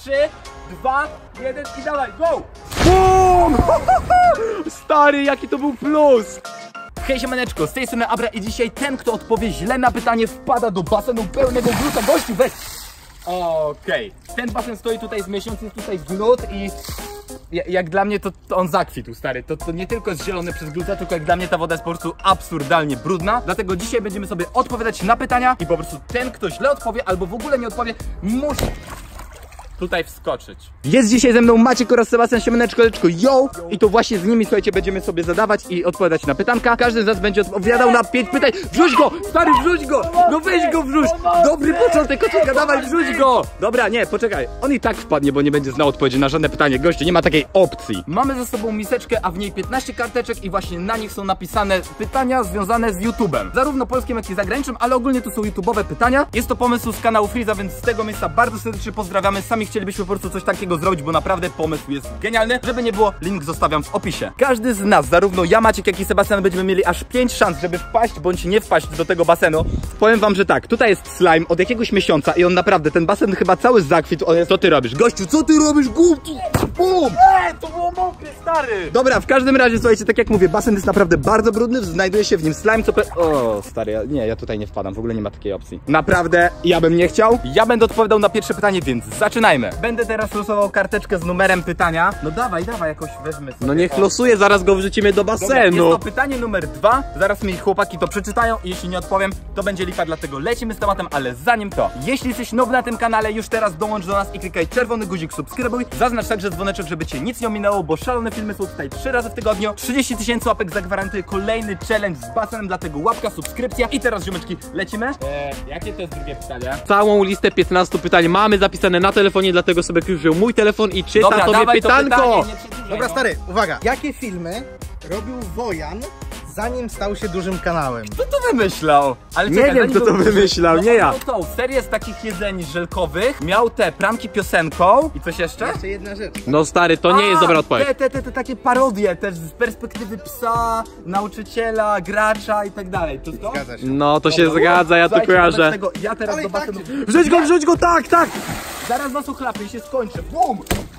3, 2, 1 i dawaj, go! BOOM! Stary, jaki to był plus! Hej siemaneczko, z tej strony Abra i dzisiaj ten, kto odpowie źle na pytanie, wpada do basenu pełnego gluta. Gościu, weź! Okej. Ten basen stoi tutaj z miesiąc, jest tutaj glut i... Jak dla mnie to on zakwitł, stary. To nie tylko jest zielony przez gluta, tylko jak dla mnie ta woda jest po prostu absurdalnie brudna. Dlatego dzisiaj będziemy sobie odpowiadać na pytania i po prostu ten, kto źle odpowie albo w ogóle nie odpowie, musi tutaj wskoczyć. Jest dzisiaj ze mną Maciek oraz Sebastian, siemaneczko, yo! I to właśnie z nimi, słuchajcie, będziemy sobie zadawać i odpowiadać na pytanka. Każdy z nas będzie odpowiadał na 5 pytań. Wrzuć go! Stary, wrzuć go! No weź go, wrzuć! Dobry początek, koczeka, dawaj, wrzuć go! Dobra, nie, poczekaj. On i tak wpadnie, bo nie będzie znał odpowiedzi na żadne pytanie. Goście, nie ma takiej opcji. Mamy ze sobą miseczkę, a w niej 15 karteczek i właśnie na nich są napisane pytania związane z YouTube'em. Zarówno polskim, jak i zagranicznym, ale ogólnie to są YouTube'owe pytania. Jest to pomysł z kanału Freeza, więc z tego miejsca bardzo serdecznie pozdrawiamy. Sami chcielibyśmy po prostu coś takiego zrobić, bo naprawdę pomysł jest genialny. Żeby nie było, link zostawiam w opisie. Każdy z nas, zarówno ja, Maciek, jak i Sebastian, będziemy mieli aż 5 szans, żeby wpaść bądź nie wpaść do tego basenu. Powiem wam, że tak, tutaj jest slime od jakiegoś miesiąca i on naprawdę, ten basen chyba cały zakwitł. On jest... Co ty robisz? Gościu, co ty robisz? Głupki! Bum! To było mokre, stary! Dobra, w każdym razie, słuchajcie, tak jak mówię, basen jest naprawdę bardzo brudny, znajduje się w nim slime, co... O, stary, ja tutaj nie wpadam, w ogóle nie ma takiej opcji. Naprawdę, ja bym nie chciał. Ja będę odpowiadał na pierwsze pytanie, więc zaczynajmy. Będę teraz losował karteczkę z numerem pytania. No dawaj, jakoś weźmy sobie. No niech losuje, zaraz go wrzucimy do basenu. Dobra, jest to pytanie numer 2. Zaraz mi chłopaki to przeczytają i jeśli nie odpowiem, to będzie lipa, dlatego lecimy z tematem, ale zanim to, jeśli jesteś nowy na tym kanale, już teraz dołącz do nas i klikaj czerwony guzik subskrybuj. Zaznacz także dzwoneczek, żeby cię nic nie ominęło, bo szalone filmy są tutaj 3 razy w tygodniu. 30 000 łapek zagwarantuje kolejny challenge z basenem, dlatego łapka, subskrypcja. I teraz, ziomeczki, lecimy. Jakie to jest drugie pytanie? Całą listę 15 pytań mamy zapisane na telefonie, dlatego sobie już wziął mój telefon i czyta sobie pytanko. Dobra, stary, uwaga. Jakie filmy robił Wojan, zanim stał się dużym kanałem? Kto to wymyślał? Ale nie wiem, kto to wymyślał, nie ja. Miał tą serię z takich jedzeń żelkowych, miał te pranki piosenką i coś jeszcze? Jeszcze jedna rzecz. No stary, to nie jest dobra odpowiedź. Te takie parodie, też z perspektywy psa, nauczyciela, gracza i tak dalej. To to? Zgadza się. No to się zgadza, ja to kojarzę. Tego, ja teraz do basenu... Wrzuć go, tak! Zaraz was uchlapię i się skończę. Bum!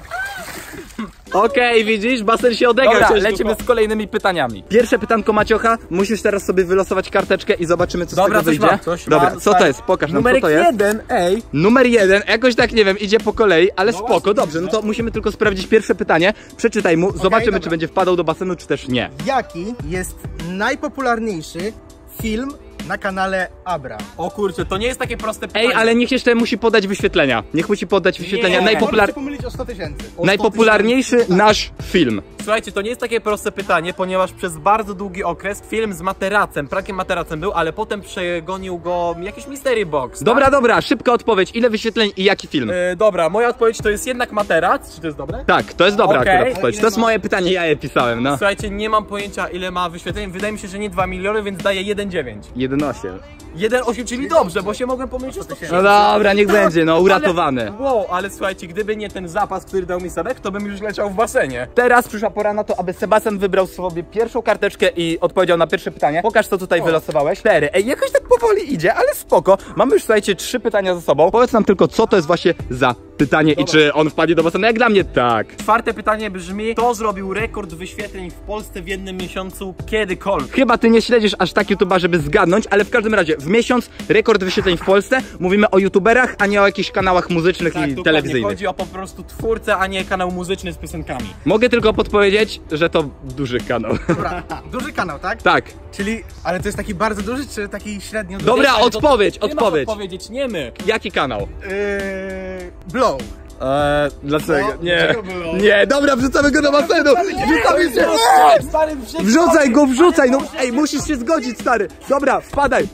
Okej, widzisz, basen się odegrał. Dobra, lecimy z kolejnymi pytaniami. Pierwsze pytanko, Maciocha, musisz teraz sobie wylosować karteczkę i zobaczymy, co z tego wyjdzie. Dobra, co to jest? Pokaż nam, co to jest. Numer 1, ej. Numer 1, jakoś tak, nie wiem, idzie po kolei, ale no spoko, właśnie, dobrze, no to musimy tylko sprawdzić pierwsze pytanie. Przeczytaj mu, zobaczymy, czy będzie wpadał do basenu, czy też nie. Jaki jest najpopularniejszy film na kanale Abra? O kurczę, to nie jest takie proste pytanie. Ej, ale niech jeszcze musi podać wyświetlenia. Niech musi podać wyświetlenia. Możecie pomylić o 100 000. Najpopularniejszy nasz film. Słuchajcie, to nie jest takie proste pytanie, ponieważ przez bardzo długi okres film z materacem, prankiem materacem był, ale potem przegonił go jakiś mystery box. Tak? Dobra, szybka odpowiedź. Ile wyświetleń i jaki film? Dobra, moja odpowiedź to jest jednak materac. Czy to jest dobre? Tak, to jest dobra Okej. akurat odpowiedź. To jest moje pytanie, ja je pisałem, no. Słuchajcie, nie mam pojęcia, ile ma wyświetleń. Wydaje mi się, że nie 2 miliony, więc daję 1,9. 1,8. 1,8, czyli dobrze, bo się mogłem pomylić o 100 000. No dobra, niech będzie, no uratowany. Ale słuchajcie, gdyby nie ten zapas, który dał mi Sebek, to bym już leciał w basenie. Teraz przyszła pora na to, aby Sebastian wybrał sobie pierwszą karteczkę i odpowiedział na pierwsze pytanie. Pokaż, co tutaj wylosowałeś. 4. Ej, jakoś tak powoli idzie, ale spoko. Mamy już, słuchajcie, 3 pytania ze sobą. Powiedz nam tylko, co to jest właśnie za pytanie i czy on wpadnie do basenu. Jak dla mnie tak. Czwarte pytanie brzmi, kto zrobił rekord wyświetleń w Polsce w jednym miesiącu kiedykolwiek? Chyba ty nie śledzisz aż tak YouTube'a, żeby zgadnąć, ale w każdym razie w miesiąc rekord wyświetleń w Polsce. Mówimy o YouTuberach, a nie o jakichś kanałach muzycznych i telewizyjnych. Chodzi o po prostu twórcę, a nie kanał muzyczny z piosenkami. Mogę tylko podpowiedzieć, że to duży kanał. Dobra, duży kanał, tak? Tak. Czyli, ale to jest taki bardzo duży, czy taki średnio duży? Dobra, Nie, odpowiedź. Nie masz odpowiedzieć, nie my. Jaki kanał? Blow. Dlaczego? No, Nie. było. Nie, dobra, wrzucamy go do basenu! Wrzucamy się! Stary, Wrzucaj, no ej, musisz się zgodzić, stary! Dobra, wpadaj!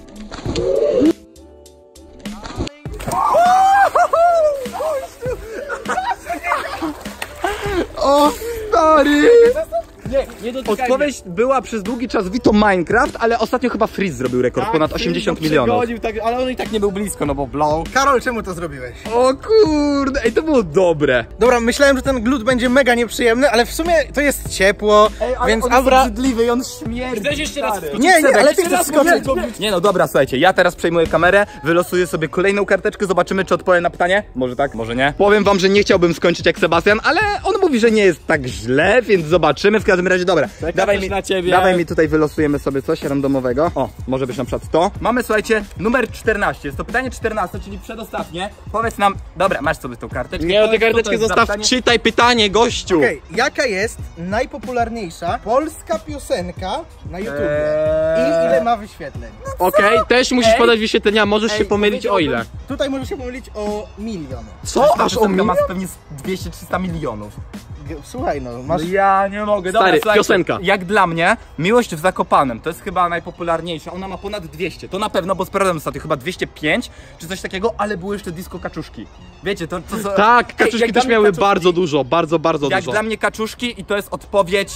O, stary! Nie dotykaj Odpowiedź była przez długi czas to Minecraft, ale ostatnio chyba Freeze zrobił rekord, ponad 80 milionów. Tak, ale on i tak nie był blisko, no bo blow. Karol, czemu to zrobiłeś? O kurde, ej, to było dobre. Dobra, myślałem, że ten glut będzie mega nieprzyjemny, ale w sumie to jest ciepło, więc Abra... obrzydliwy i on śmierdzi. Chcesz jeszcze raz skoczyć? Nie, ale ty chcesz skoczyć. Nie no dobra, słuchajcie, ja teraz przejmuję kamerę, wylosuję sobie kolejną karteczkę, zobaczymy czy odpowiem na pytanie. Może tak, może nie. Powiem wam, że nie chciałbym skończyć jak Sebastian, ale on mówi, że nie jest tak źle, więc zobaczymy. W każdym razie, dobra. Dawaj mi tutaj wylosujemy sobie coś randomowego. O, może być na przykład to. Mamy, słuchajcie, numer 14. Jest to pytanie 14, czyli przedostatnie. Powiedz nam, dobra, masz sobie tą karteczkę. Nie, tę Powiedz, co to karteczkę jest za zostaw, pytanie. czytaj pytanie, gościu. Okej, jaka jest najpopularniejsza polska piosenka na YouTubie? I ile ma wyświetleń? Okej, też musisz Ej. podać wyświetlenia, możesz się pomylić o ile. Tutaj może się pomylić o milion. Co? Aż o ma milion? pewnie 200-300 milionów. Słuchaj, no, masz... Ja nie mogę. Dobra, Stary, słuchajcie, piosenka. Jak dla mnie, Miłość w Zakopanem to jest chyba najpopularniejsza. Ona ma ponad 200. To na pewno, bo sprawdzam ostatnio chyba 205 czy coś takiego, ale były jeszcze disco kaczuszki. Wiecie, to Tak, kaczuszki jak dla też mnie miały kaczuszki- bardzo dużo, bardzo Jak dużo. dla mnie kaczuszki i to jest odpowiedź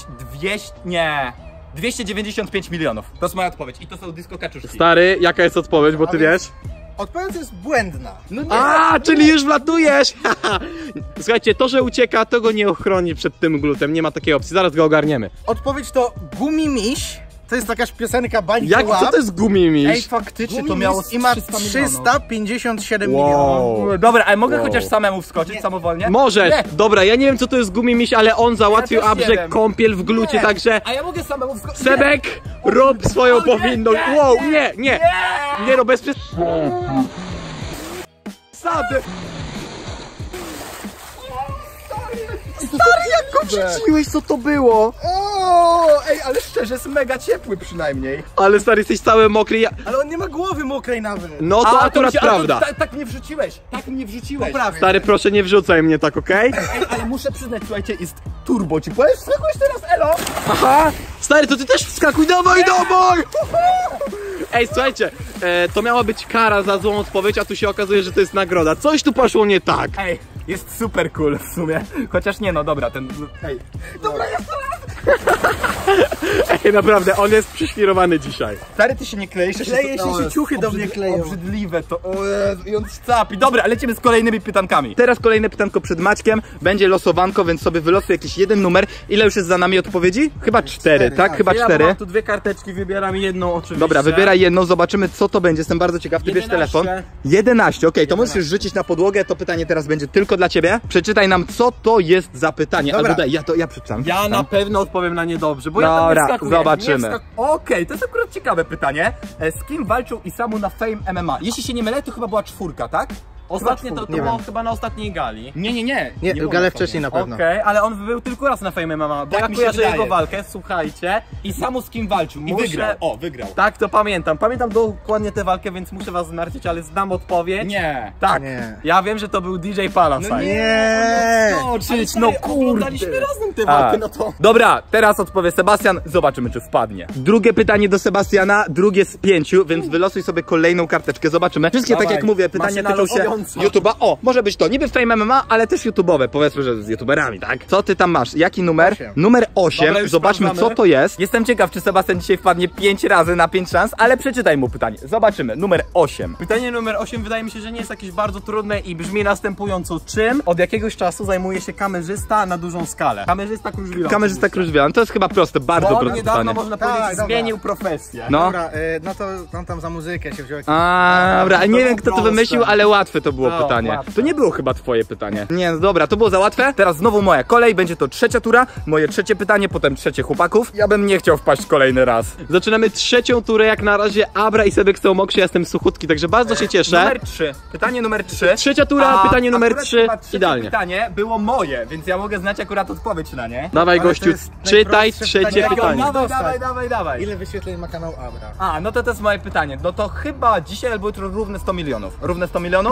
295 milionów. To jest moja odpowiedź i to są disco kaczuszki. Stary, jaka jest odpowiedź, bo ty A więc- wiesz? Odpowiedź jest błędna. No nie. A, czyli już wlatujesz! Słuchajcie, to, że ucieka, to go nie ochroni przed tym glutem, nie ma takiej opcji, zaraz go ogarniemy. Odpowiedź to Gumi Miś. To jest jakaś piosenka bańki Jak, łap. co to jest gumimiś? Ej, faktycznie Gumi to miało Miś i ma 300 milionów. 357 Wow. milionów. Dobra, ale mogę Wow. chociaż samemu wskoczyć, samowolnie? Możesz, Nie. dobra, ja nie wiem co to jest gumimiś, ale on załatwił też nie Abrze wiem. kąpiel w glucie, Nie. także... A ja mogę samemu wskoczyć? Sebek, rób swoją O, nie, powinność. nie, Wow, nie, nie, nie, nie, no bez przesady. Stary, jak go przyczyniłeś, co to było? O, ej, ale szczerze, jest mega ciepły przynajmniej. Ale stary, jesteś cały mokry, ja... Ale on nie ma głowy mokrej nawet. No to akurat prawda. Tak mnie wrzuciłeś, tak mnie wrzuciłeś. Poprawię. Stary, proszę nie wrzucaj mnie tak, okej? Ej, ale muszę przyznać, słuchajcie, jest turbo. Ci powiesz, wskakujesz teraz, elo? Aha! Stary, to ty też wskakuj, dawaj! Ej, słuchajcie, to miała być kara za złą odpowiedź, a tu się okazuje, że to jest nagroda. Coś tu poszło nie tak. Ej, jest super cool w sumie. Chociaż nie, no dobra, ten... Ej. Dobra, jest to Ej, naprawdę, on jest przyświrowany dzisiaj. Stary, ty się nie kleisz? Kleje się, ciuchy do mnie kleją. Obrzydliwe to, o Jezu, i on capi. Dobra, lecimy z kolejnymi pytankami. Teraz kolejne pytanko przed Maćkiem. Będzie losowanko, więc sobie wylosuj jakiś jeden numer. Ile już jest za nami odpowiedzi? Chyba 4, tak? tak. Chyba Ja 4. mam tu dwie karteczki, wybieram jedną oczywiście. Dobra, wybieraj jedną, zobaczymy co to będzie. Jestem bardzo ciekaw. Ty bierz 11. telefon. 11, okej, to możesz już rzucić na podłogę. To pytanie teraz będzie tylko dla ciebie. Przeczytaj nam, co to jest za pytanie. Dobra. Albo daj, ja przeczytam. Ja na pewno odpowiem na nie dobrze, bo ja tam nie Dobra, wskakuję. zobaczymy. Nie Okej, to jest akurat ciekawe pytanie. Z kim walczył Isamu na Fame MMA? Jeśli się nie mylę, to chyba była 4, tak? Ostatnie to nie było wiem. chyba na ostatniej gali. Nie. Nie, było galę na wcześniej na pewno. Okej, ale on był tylko raz na Fame MMA, bo Tak ja mi się kojarzę wydaje. jego walkę, słuchajcie. Isamu z kim walczył i Muszę- wygrał. O, wygrał. Tak, to pamiętam. Pamiętam dokładnie tę walkę, więc muszę was zmartwić, ale znam odpowiedź. Nie. Tak, Nie. ja wiem, że to był DJ Palasite. Nie. No kurde. Oglądaliśmy razem tę walkę, no to... Dobra, teraz odpowie Sebastian, zobaczymy czy wpadnie. Drugie pytanie do Sebastiana, drugie z 5, więc wylosuj sobie kolejną karteczkę, zobaczymy. Wszystkie, Dawaj, tak jak mówię, pytania maszyna tyczą się losująca. YouTube'a. O, może być to, niby Fame MMA, ale też YouTube'owe, powiedzmy, że z YouTuberami, tak? Co ty tam masz? Jaki numer? 8. Numer 8, Dobra, już zobaczmy co sprawdzamy. to jest. Jestem ciekaw, czy Sebastian dzisiaj wpadnie 5 razy na 5 szans, ale przeczytaj mu pytanie. Zobaczymy, numer 8. Pytanie numer 8 wydaje mi się, że nie jest jakieś bardzo trudne i brzmi następująco. Czym od jakiegoś czasu zajmuje się kamerzysta na dużą skalę? Kamerzysta krużwilą. Kamerzysta Krużwian, to jest chyba proste, bardzo Bo on proste niedawno, pytanie. można Tak, powiedzieć, dobra. zmienił profesję. No. Dobra, no to on tam za muzykę się wziął. A, dobra, nie wiem kto to proste. wymyślił, ale łatwe to było No, pytanie. łatwe. To nie było chyba twoje pytanie. Nie, no dobra, to było za łatwe. Teraz znowu moja kolej, będzie to trzecia tura, moje trzecie pytanie, potem trzecie chłopaków. Ja bym nie chciał wpaść kolejny raz. Zaczynamy trzecią turę, jak na razie Abra i Sebek są mokrzy, ja jestem suchutki, także bardzo się cieszę. Numer 3. Pytanie numer 3. Trzecia tura, pytanie numer akurat 3, chyba trzecie idealnie. pytanie było moje, więc ja mogę znać akurat odpowiedź na nie. Dawaj Ale to gościu, jest czytaj najprostsze trzecie pytanie, jakie pytanie. on Dawaj, dostać. dawaj. Ile wyświetleń ma kanał Abra? A, no to jest moje pytanie. No to chyba dzisiaj albo jutro równe 100 milionów. Równe 100 milionów?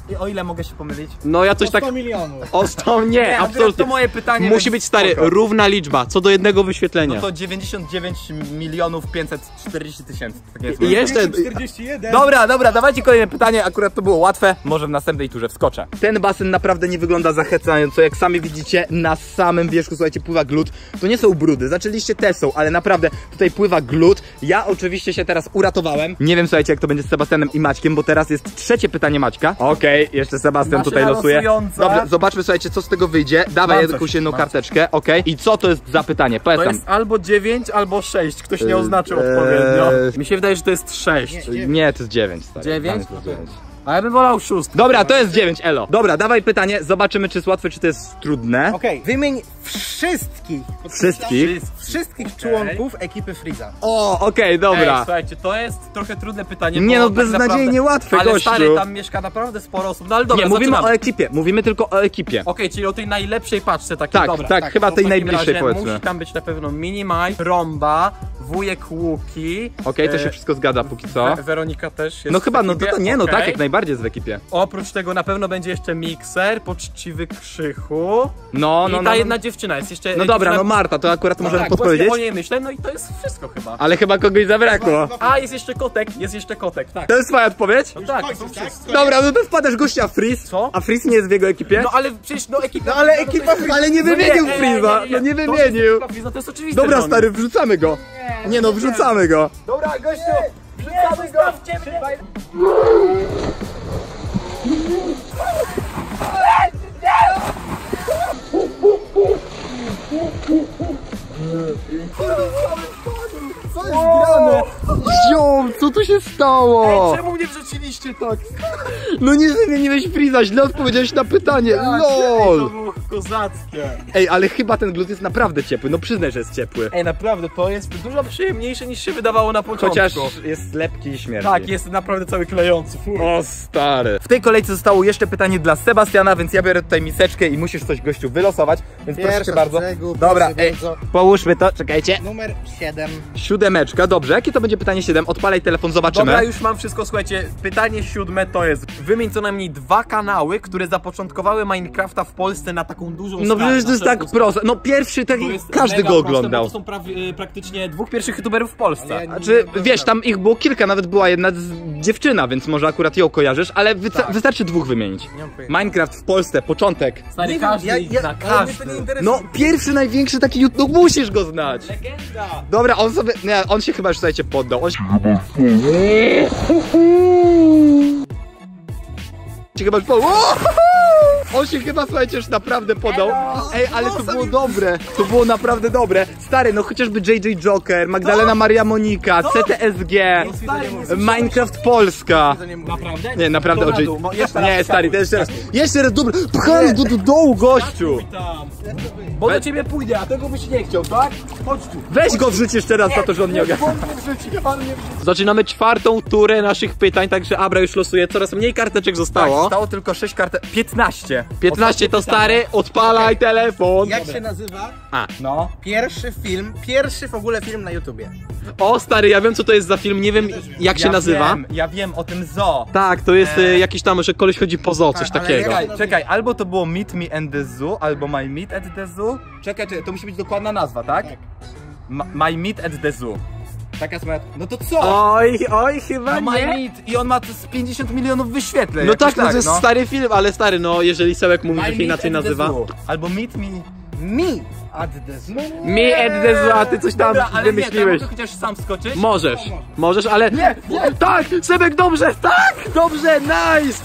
O ile mogę się pomylić? No ja coś tak... 100 milionów. O 100 nie, akurat absolutnie. to moje pytanie. Musi więc być, stary, spoko. równa liczba, co do jednego wyświetlenia. No to 99 540 000. Tak jest. I jeszcze... 41. Dobra, dawajcie kolejne pytanie, akurat to było łatwe, może w następnej turze wskoczę. Ten basen naprawdę nie wygląda zachęcająco, jak sami widzicie, na samym wierzchu, słuchajcie, pływa glut. To nie są brudy, znaczy liście też są, ale naprawdę tutaj pływa glut. Ja oczywiście się teraz uratowałem. Nie wiem, słuchajcie, jak to będzie z Sebastianem i Maćkiem, bo teraz jest trzecie pytanie Maćka. Okej, jeszcze Sebastian Maszyna tutaj losuje. losująca. Dobrze, zobaczmy, słuchajcie, co z tego wyjdzie. Dawaj Mam jakąś coś, jedną mam karteczkę, okej. I co to jest za pytanie? Powiedz To tam. jest albo 9, albo 6. Ktoś nie oznaczył odpowiednio. Mi się wydaje, że to jest 6. Nie, to jest 9, stary. 9? To jest 9. A ja bym wolał 6. Dobra, to jest 9, elo. Dobra, dawaj pytanie, zobaczymy, czy jest łatwe, czy to jest trudne. Okej, wymień wszystkich członków ekipy Freeza. O, okej, dobra. Słuchajcie, to jest trochę trudne pytanie. Nie bo no, tak beznadziejnie naprawdę- łatwe, Ale gościu. stary, tam mieszka naprawdę sporo osób. No ale dobra, Nie, mówimy zaczynamy. o ekipie, mówimy tylko o ekipie. Okej, czyli o tej najlepszej paczce takiej. Tak, dobra. tak, chyba To w tej takim najbliższej, razie powiedzmy. musi tam być na pewno Minimaj, Romba, Wujek Łuki. Okej, to się wszystko zgadza póki co. Weronika też jest No chyba, w no to ekipie. nie, no Okej. tak, jak najbardziej jest w ekipie. Oprócz tego na pewno będzie jeszcze Mikser, Poczciwy Krzychu. No, I no, ta no. jedna dziewczyna jest jeszcze. No dobra, dziewczyna... no Marta, to akurat możemy tak, podpowiedzieć. właśnie o niej myślę, no i to jest wszystko chyba. Ale chyba kogoś zabrakło. A, jest jeszcze kotek, tak. To jest twoja odpowiedź? No tak, to są wszyscy. Dobra, no to wpadasz gościa Freeze. Co? A Freeze nie jest w jego ekipie? No ale przecież, no ekipa... No ale ekipa Freeza. Ale nie wymienił Freeza, no nie wymienił. To jest oczywiste. Dobra, że on stary, wrzucamy go. Nie no, wrzucamy go. Dobra, gościu, wrzucamy go. Co jest grane? Ziom, co tu się stało? Czemu mnie wrzuciliście tak? No nie wymieniłeś Freeza, źle odpowiedziałeś na pytanie, To lol. było kozackie. Ej, ale chyba ten glut jest naprawdę ciepły, no przyznaj, że jest ciepły. Ej, naprawdę, to jest dużo przyjemniejsze niż się wydawało na początku. Chociaż jest lepki i śmierdzi. Tak, jest naprawdę cały klejący. Fuj. O stary. W tej kolejce zostało jeszcze pytanie dla Sebastiana, więc ja biorę tutaj miseczkę i musisz coś, gościu, wylosować, więc proszę cię bardzo. Dobra, ej, połóżmy to, czekajcie. Numer 7. Siódemeczka, dobrze. Jakie to będzie pytanie 7? Odpalaj telefon, zobaczymy. Dobra, już mam wszystko, słuchajcie. Pytanie 7 to jest: wymień co najmniej 2 kanały, które zapoczątkowały Minecrafta w Polsce na taką dużą No skalę. przecież to jest na tak szeroką skalę. proste. No pierwszy, tak To jest każdy mega go proste, oglądał. bo to są praktycznie 2 pierwszych youtuberów w Polsce. Znaczy, wiesz, tam ich było kilka, nawet była jedna dziewczyna, więc może akurat ją kojarzysz, ale wystarczy 2 wymienić. Minecraft w Polsce, początek. Stary, każdy ich zna, ale mnie to nie każdy. interesuje. No, pierwszy, największy taki YouTube, no musisz go znać. Legenda. Dobra, on sobie, nie, on się chyba już, słuchajcie, poddał. On się chyba już poddał. On się chyba, słuchajcie, już naprawdę podał. Ej, ale to było dobre. To było naprawdę dobre. Stary, no chociażby JJ Joker, Magdalena Maria Monika, CTSG, Minecraft Polska. Naprawdę? Nie, naprawdę To o na dół, no, jeszcze raz Nie, stary, to wskakuj. jeszcze raz. Jeszcze raz, dobra. Pcham do dołu, gościu. Tam. Bo do ciebie pójdę, a tego byś nie chciał, tak? Chodź tu. Weź go wrzuć jeszcze raz za to, że on nie ogarnia. Zaczynamy czwartą turę naszych pytań, także Abra już losuje. Coraz mniej karteczek zostało. Stało tylko 6 kartek, 15. 15 to stary, odpalaj telefon. Jak się nazywa No. pierwszy w ogóle film na YouTubie? O stary, ja wiem co to jest za film, nie wiem jak się nazywa. Ja wiem o tym zoo. Tak, to jest jakiś tam, że koleś chodzi po zoo, coś ale takiego. Czekaj, albo to było Meet Me and the Zoo, albo My Meet at the Zoo. Czekaj, to musi być dokładna nazwa, tak? My Meet at the Zoo. Taka jest moja... No to co? Oj, chyba No My Meet i on ma z 50 milionów wyświetleń. No jakoś tak, no to jest stary film, ale stary, no jeżeli Sełek mówi, że się inaczej nazywa. Albo Meet Me... Me at the zoo. Me at the zoo, a ty coś tam Dobra, ale wymyśliłeś. nie, to chociaż sam skoczyć. Możesz, ale... Nie! Tak! Sebek, dobrze! Tak! Dobrze, nice!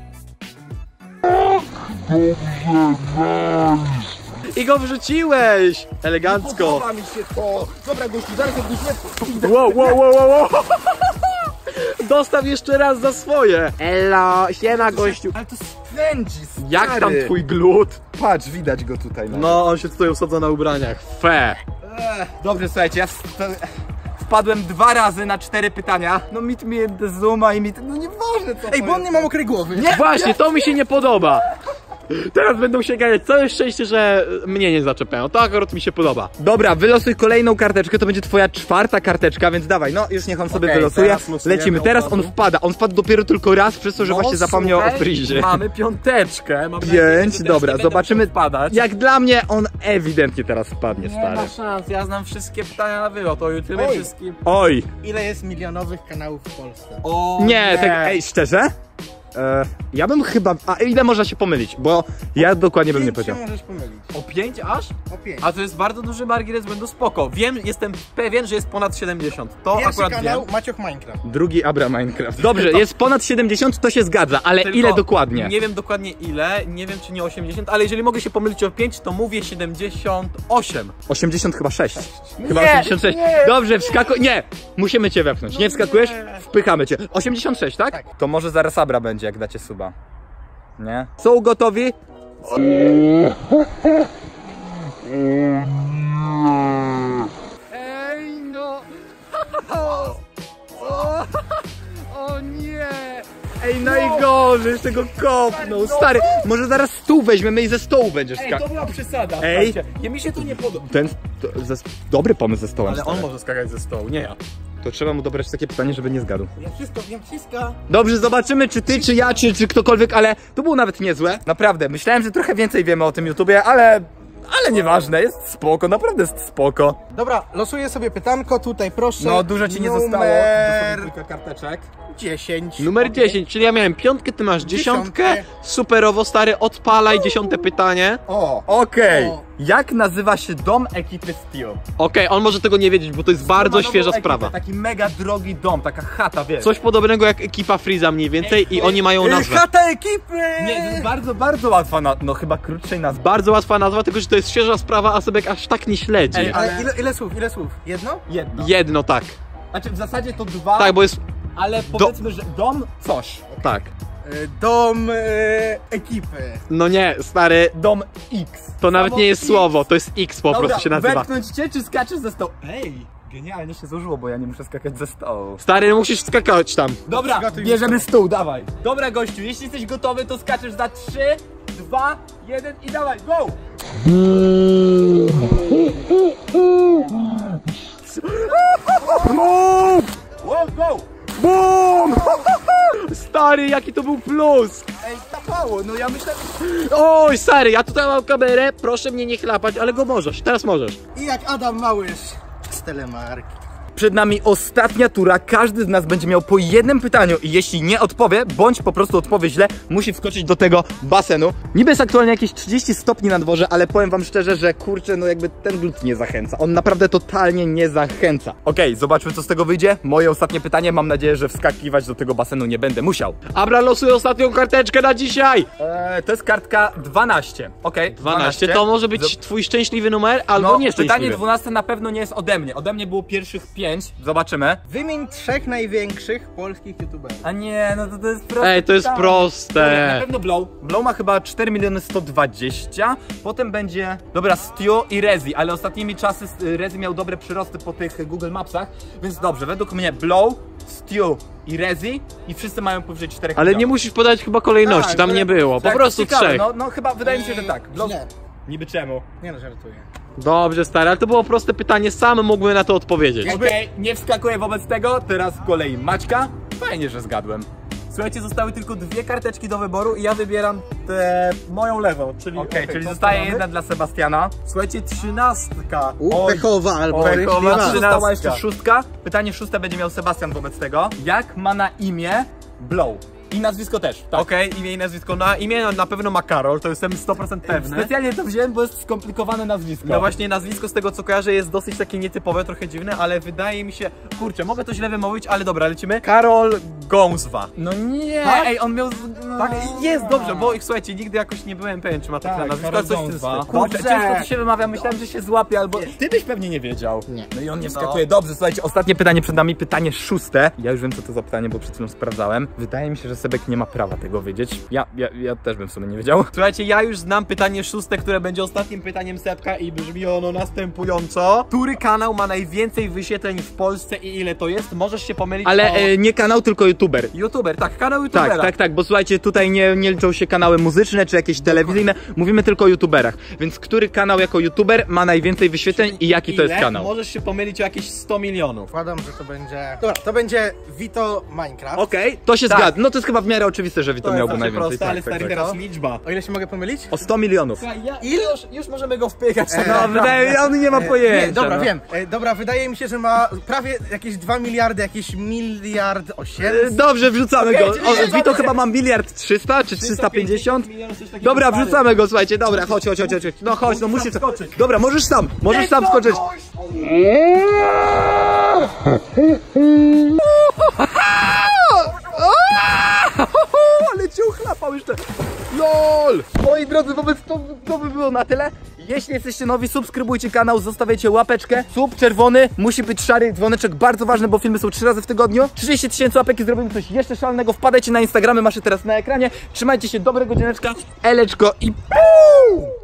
I go wrzuciłeś! Elegancko! Podoba mi się to. Dobra, gościu, zaraz jak nie... Wow. Dostaw jeszcze raz za swoje! Elo, siema gościu! Ale to spędzi, stary. Jak tam twój glut? Patrz, widać go tutaj. No, on się tutaj usadza na ubraniach. Fe! Dobrze, słuchajcie, wpadłem 2 razy na 4 pytania. No Meet Me at the Zoo, My Meet... No nieważne co. Ej, bo on nie ma mokrej głowy. Właśnie, to mi się nie podoba! Teraz będą się ganiać. Całe szczęście, że mnie nie zaczepiają. To akurat mi się podoba. Dobra, wylosuj kolejną karteczkę, to będzie twoja 4. karteczka, więc dawaj, no już niech on sobie wylosuje. teraz losujemy Lecimy, od teraz razu. on wpada. On wpadł dopiero tylko raz, przez to, że właśnie zapomniał o frizie. Mamy 5. Mam nadzieję, 5, że dobra, też nie zobaczymy. będę musiał wpadać. Jak dla mnie on ewidentnie teraz wpadnie, Nie stary. ma szans, ja znam wszystkie pytania na wylot, o YouTube Oj. wszystkim. Oj, Ile jest milionowych kanałów w Polsce? O nie, tak, ej, szczerze? Ja bym chyba, a ile można się pomylić, bo ja dokładnie bym nie 5 powiedział. się możesz pomylić. O 5 aż? O 5. A to jest bardzo duży margines błędu, spoko. Wiem, jestem pewien, że jest ponad 70. To Pierwszy akurat kanał wiem. Maciuch Minecraft. Drugi Abra Minecraft. Dobrze, jest ponad 70, to się zgadza, ale Tylko ile dokładnie? Nie wiem dokładnie ile, nie wiem czy nie 80, ale jeżeli mogę się pomylić o 5, to mówię 78. 80 chyba 6. Chyba Nie, 86. nie. Dobrze, wskakuj. Nie! Musimy cię wepchnąć. Nie wskakujesz? Wpychamy cię. 86, tak? Tak. To może zaraz Abra będzie, jak dacie suba. Nie? Są gotowi? Ej no! O nie! Ej, najgorzej, z tego kopnął. Stary, może zaraz stół weźmiemy i ze stołu będziesz Ej, skakał. to była przesada. Ej. Słuchajcie, mi się to nie podoba. Dobry pomysł ze stołem. Ale on stary. może skakać ze stołu, nie ja. To trzeba mu dobrać takie pytanie, żeby nie zgadł. Ja wszystko wiem, wszystko. Dobrze, zobaczymy czy ty, czy ja, czy ktokolwiek, ale to było nawet niezłe. Naprawdę, myślałem, że trochę więcej wiemy o tym YouTubie, ale nieważne, jest spoko, naprawdę jest spoko. Dobra, losuję sobie pytanko, tutaj proszę. No, dużo ci nie zostało. Numer Kilka karteczek. 10. Numer 10, czyli ja miałem 5, ty masz 10. Superowo, stary, odpalaj 10 pytanie. O, okej. O. Jak nazywa się dom ekipy Steel? Okej, on może tego nie wiedzieć, bo to jest bardzo Ma nową świeża ekipę, sprawa. Taki mega drogi dom, taka chata, wiesz. Coś podobnego jak ekipa Freeza mniej więcej i oni mają nazwę. Chata ekipy! Nie, to jest bardzo, bardzo łatwa, no chyba krótszej nazwy. Bardzo łatwa nazwa, tylko że to jest świeża sprawa, a Sebek aż tak nie śledzi. Ej, Ale ale- ile słów, ile słów? Jedno? Jedno. Jedno, tak. Znaczy w zasadzie to dwa, Tak, bo jest... ale powiedzmy, że dom coś. Tak. Dom ekipy. No nie, stary, Dom X. to nawet nie jest X. słowo, to jest X po prostu się nazywa. Wepchnąć cię, czy skaczesz ze stołu? Ej, genialnie się złożyło, bo ja nie muszę skakać ze stołu. Stary, no musisz skakać tam. Dobra, Przygotuj bierzemy stół, dawaj. Dobra gościu, jeśli jesteś gotowy, to skaczesz za 3, 2, 1 i dawaj, go! Wow, go! BUM! Stary, jaki to był plus! Ej, kapało, no ja myślę... Oj, stary, ja tutaj mam kamerę, proszę mnie nie chlapać, ale go możesz, teraz możesz. I jak Adam Małysz z Telemarki. Przed nami ostatnia tura, każdy z nas będzie miał po jednym pytaniu i jeśli nie odpowie, bądź po prostu odpowie źle, musi wskoczyć do tego basenu. Niby jest aktualnie jakieś 30 stopni na dworze, ale powiem wam szczerze, że kurczę, no jakby ten glut nie zachęca. On naprawdę totalnie nie zachęca. Okej, zobaczmy co z tego wyjdzie. Moje ostatnie pytanie, mam nadzieję, że wskakiwać do tego basenu nie będę musiał. Abra losuje ostatnią karteczkę na dzisiaj! To jest kartka 12. Okej, 12, to może być twój szczęśliwy numer, albo No, nieszczęśliwy. pytanie 12 na pewno nie jest ode mnie. Ode mnie było pierwszych 5. Zobaczymy. Wymień 3 największych polskich youtuberów. A nie, no to jest proste. Ej, to jest pytanie. Dobra, na proste. pewno Blow. Blow ma chyba 4 120 000. Potem będzie, dobra, Stio i Rezi, ale ostatnimi czasy Rezi miał dobre przyrosty po tych Google Mapsach, więc dobrze, według mnie Blow, Stio i Rezi i wszyscy mają powyżej 4 Ale nie musisz podać chyba kolejności, Tak, tam ale- nie było, po Tak, prostu ciekawe, 3. No chyba, wydaje mi się, że tak. Blow... Źle. Niby czemu? Nie no, żartuję. Dobrze, stary, ale to było proste pytanie, sam mógłbym na to odpowiedzieć. Okej, nie wskakuję wobec tego, teraz z kolei Maćka. Fajnie, że zgadłem. Słuchajcie, zostały tylko 2 karteczki do wyboru i ja wybieram tę moją lewą, czyli... Okej, czyli to zostaje mamy. jedna dla Sebastiana. Słuchajcie, 13. Pechowa albo Pechowa, rychliwa. została jeszcze 6. Pytanie 6 będzie miał Sebastian wobec tego. Jak ma na imię Blow? I nazwisko też, tak? Okej, imię i nazwisko. Na imię na pewno ma Karol, to jestem 100% pewny. Specjalnie to wziąłem, bo jest skomplikowane nazwisko. No właśnie, nazwisko z tego co kojarzę jest dosyć takie nietypowe, trochę dziwne, ale wydaje mi się... Kurczę, mogę to źle wymówić, ale dobra, lecimy. Karol Gąswa. No nie, Tak? ej, on miał... No. Tak, jest dobrze, bo słuchajcie, nigdy jakoś nie byłem pewien, czy ma takie nazwisko, ale coś w tym stylu. Kurczę, ciężko to się wymawia, myślałem, że się złapie, albo... Ty byś pewnie nie wiedział. Nie. No i on nie wskakuje. Dobrze, słuchajcie, ostatnie pytanie przed nami, pytanie 6. Ja już wiem, co to za pytanie, bo przed chwilą sprawdzałem. Wydaje mi się, że Sebek nie ma prawa tego wiedzieć. Ja też bym w sumie nie wiedział. Słuchajcie, ja już znam pytanie 6, które będzie ostatnim pytaniem Sebka i brzmi ono następująco. Który kanał ma najwięcej wyświetleń w Polsce i ile to jest? Możesz się pomylić Ale nie kanał, tylko youtuber. YouTuber, tak, kanał YouTubera. Tak, bo słuchajcie, tutaj nie liczą się kanały muzyczne czy jakieś telewizyjne, mówimy tylko o youtuberach. Więc który kanał jako youtuber ma najwięcej wyświetleń i jaki to jest kanał? Możesz się pomylić o jakieś 100 milionów. Wkładam, że to będzie... Dobra, to będzie Vito Minecraft. Okej, to się Tak. zgadza. No to jest chyba w miarę oczywiste, że Vito To jest miałby zawsze najwięcej. proste, ale stary, teraz tak. liczba. O ile się mogę pomylić? O 100 milionów. Ile? Już możemy go wpykać. No, wydaje mi się, on nie ma pojęcia. Nie, dobra, no. wiem. Dobra, wydaje mi się, że ma prawie jakieś 2 miliardy, jakieś 1,8 mld. Dobrze, wrzucamy Okej, go. czyli O, wrzucamy. Vito chyba ma 1,3 czy 350. Dobra, wrzucamy go, słuchajcie, dobra, chodź. No chodź, no musisz. Dobra, możesz sam skoczyć. Ale cię uchlapał jeszcze. LOL! Moi drodzy, wobec to by było na tyle. Jeśli jesteście nowi, subskrybujcie kanał, zostawiajcie łapeczkę. Sub czerwony, musi być szary dzwoneczek, bardzo ważny, bo filmy są 3 razy w tygodniu. 30 000 łapek i zrobimy coś jeszcze szalonego. Wpadajcie na Instagramy, macie teraz na ekranie. Trzymajcie się, dobrego dzieneczka, eleczko i PUUU!